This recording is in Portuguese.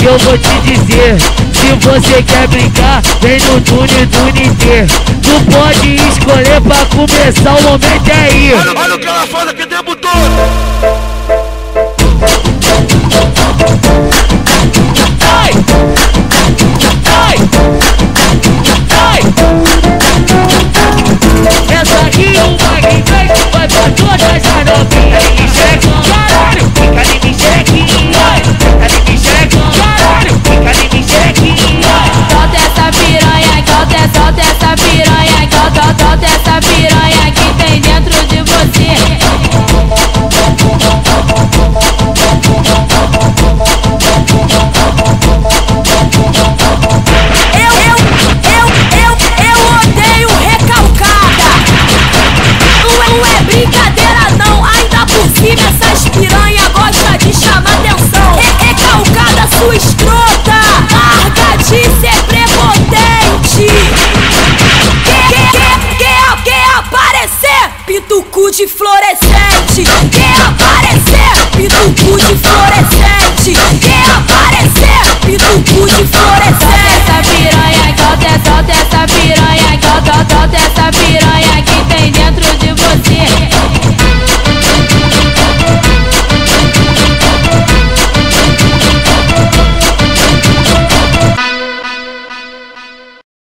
eu vou te dizer. Se você quer brincar, vem no túnel do Nintê. Tu pode escolher pra começar, o momento é aí. Olha o que ela faz aqui o tempo todo.